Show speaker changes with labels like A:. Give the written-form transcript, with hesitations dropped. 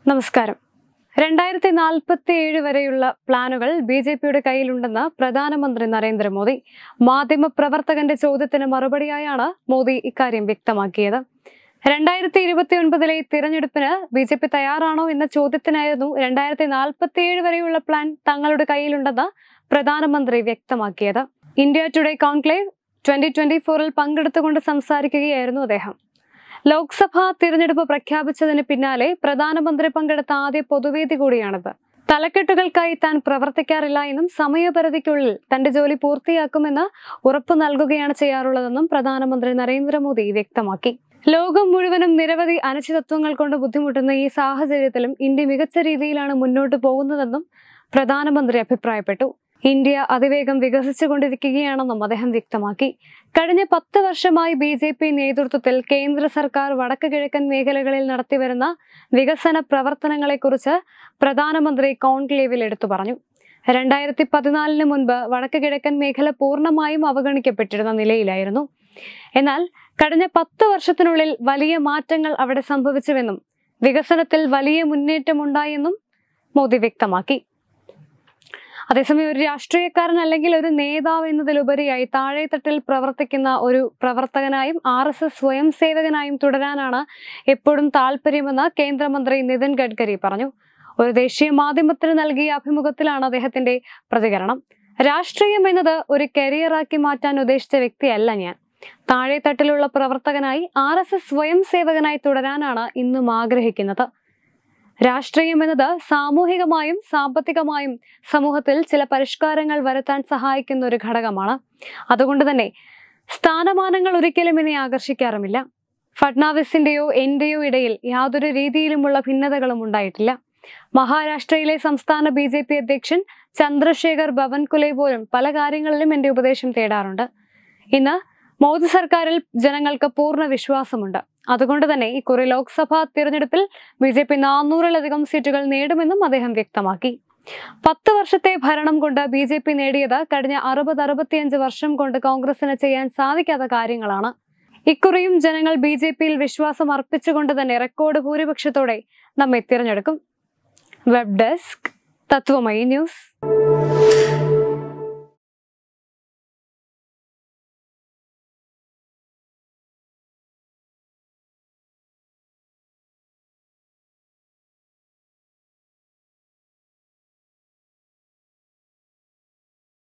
A: നമസ്കാരം. 2047 വരെയുള്ള പ്ലാനുകൾ ബിജെപിയുടെ കയ്യിലുണ്ടെന്ന് പ്രധാനമന്ത്രി നരേന്ദ്രമോദി. മാധ്യമപ്രവർത്തകന്റെ ചോദ്യത്തിന് മറുപടിയായാണ് മോദി ഇക്കാര്യം വ്യക്തമാക്കിയത്. 2029 തിരഞ്ഞെടുപ്പിന് ബിജെപി തയ്യാറാണോ എന്ന ചോദ്യത്തിനായിരുന്നു 2047 വരെയുള്ള പ്ലാൻ തങ്ങളുടെ കയ്യിലുണ്ടെന്ന് പ്രധാനമന്ത്രി വ്യക്തമാക്കിയത്. ഇന്ത്യ ടുഡേ കോൺക്ലേവ് 2024 പങ്കെടുത്തുകൊണ്ട് സംസാരിക്കുകയായിരുന്നു അദ്ദേഹം. ലോക്സഭാ തിരഞ്ഞെടുപ്പ് പ്രഖ്യാപിച്ചതിന് പിന്നാലെ പ്രധാനമന്ത്രി പങ്കെടുത്ത ആദ്യ പൊതുവേദി കൂടിയാണിത്. തലക്കെട്ടുകൾക്കായി താൻ പ്രവർത്തിക്കാറില്ല എന്നും സമയപരിധിക്കുള്ളിൽ തന്റെ ജോലി പൂർത്തിയാക്കുമെന്ന് ഉറപ്പു നൽകുകയാണ് ചെയ്യാറുള്ളതെന്നും പ്രധാനമന്ത്രി നരേന്ദ്രമോദി വ്യക്തമാക്കി. ലോകം മുഴുവനും നിരവധി അനിശ്ചിതത്വങ്ങൾ കൊണ്ട് ബുദ്ധിമുട്ടുന്ന ഈ സാഹചര്യത്തിലും ഇന്ത്യ മികച്ച രീതിയിലാണ് മുന്നോട്ട് പോകുന്നതെന്നും പ്രധാനമന്ത്രി അഭിപ്രായപ്പെട്ടു. ഇന്ത്യ അതിവേഗം വികസിച്ചുകൊണ്ടിരിക്കുകയാണെന്നും അദ്ദേഹം വ്യക്തമാക്കി. കഴിഞ്ഞ 10 വർഷമായി ബിജെപി നേതൃത്വത്തിൽ കേന്ദ്ര സർക്കാർ വടക്ക് കിഴക്കൻ മേഖലകളിൽ നടത്തിവരുന്ന വികസന പ്രവർത്തനങ്ങളെക്കുറിച്ച് പ്രധാനമന്ത്രി കോൺക്ലേവിൽ എടുത്തു പറഞ്ഞു. 2014 മുൻപ് വടക്ക് കിഴക്കൻ മേഖല പൂർണ്ണമായും അവഗണിക്കപ്പെട്ടിരുന്ന നിലയിലായിരുന്നു. എന്നാൽ കഴിഞ്ഞ 10 വർഷത്തിനുള്ളിൽ വലിയ മാറ്റങ്ങൾ അവിടെ സംഭവിച്ചുവെന്നും വികസനത്തിൽ വലിയ മുന്നേറ്റമുണ്ടായെന്നും മോദി വ്യക്തമാക്കി. അതേസമയം ഒരു രാഷ്ട്രീയക്കാരൻ അല്ലെങ്കിൽ ഒരു നേതാവ് എന്നതിലുപരിയായി താഴെത്തട്ടിൽ പ്രവർത്തിക്കുന്ന ഒരു പ്രവർത്തകനായും RSS സ്വയം സേവകനായും തുടരാനാണ് എപ്പോഴും താല്പര്യമെന്ന് കേന്ദ്രമന്ത്രി നിതിൻ ഗഡ്കരി പറഞ്ഞു. ഒരു ദേശീയ മാധ്യമത്തിന് നൽകിയ അഭിമുഖത്തിലാണ് അദ്ദേഹത്തിന്റെ പ്രതികരണം. രാഷ്ട്രീയം എന്നത് ഒരു കരിയറാക്കി മാറ്റാൻ ഉദ്ദേശിച്ച വ്യക്തിയല്ല ഞാൻ. താഴെത്തട്ടിലുള്ള പ്രവർത്തകനായി RSS സ്വയം സേവകനായി തുടരാനാണ് ഇന്നും ആഗ്രഹിക്കുന്നത്. രാഷ്ട്രീയം എന്നത് സാമൂഹികമായും സാമ്പത്തികമായും സമൂഹത്തിൽ ചില പരിഷ്കാരങ്ങൾ വരുത്താൻ സഹായിക്കുന്ന ഒരു ഘടകമാണ്. അതുകൊണ്ട് തന്നെ സ്ഥാനമാനങ്ങൾ ഒരിക്കലും എന്നെ ആകർഷിക്കാറുമില്ല. ഫഡ്നാവിസിന്റെയോ എന്റെയോ ഇടയിൽ യാതൊരു രീതിയിലുമുള്ള ഭിന്നതകളും ഉണ്ടായിട്ടില്ല. മഹാരാഷ്ട്രയിലെ സംസ്ഥാന BJP അധ്യക്ഷൻ ചന്ദ്രശേഖർ ബവൻകുലെ പോലും പല കാര്യങ്ങളിലും എന്റെ ഉപദേശം തേടാറുണ്ട്. ഇന്ന് മോദി സർക്കാരിൽ ജനങ്ങൾക്ക് പൂർണ്ണ വിശ്വാസമുണ്ട്. അതുകൊണ്ട് തന്നെ ഇക്കുറി ലോക്സഭാ തിരഞ്ഞെടുപ്പിൽ BJP 400-ലധികം സീറ്റുകൾ നേടുമെന്നും അദ്ദേഹം വ്യക്തമാക്കി. 10 വർഷത്തെ ഭരണം കൊണ്ട് BJP നേടിയത് കഴിഞ്ഞ 60-65 വർഷം കൊണ്ട് കോൺഗ്രസിന് ചെയ്യാൻ സാധിക്കാത്ത കാര്യങ്ങളാണ്. ഇക്കുറിയും ജനങ്ങൾ BJPയിൽ വിശ്വാസം അർപ്പിച്ചുകൊണ്ട് തന്നെ റെക്കോർഡ് ഭൂരിപക്ഷത്തോടെ നമ്മെ തിരഞ്ഞെടുക്കും. Web desk Tatwamayi news.